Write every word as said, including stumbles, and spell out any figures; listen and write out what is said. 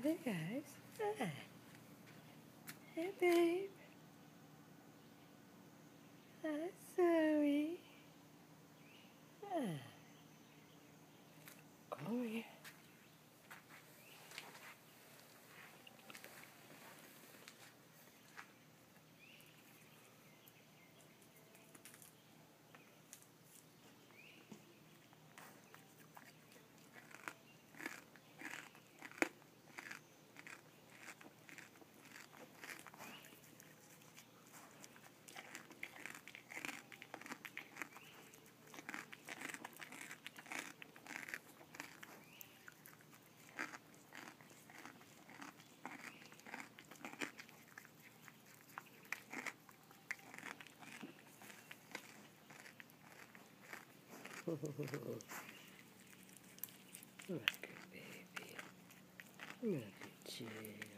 Hey guys. Hi. Hey babe. Hi Zoey. Hi. Come here. Look, baby. Look at you.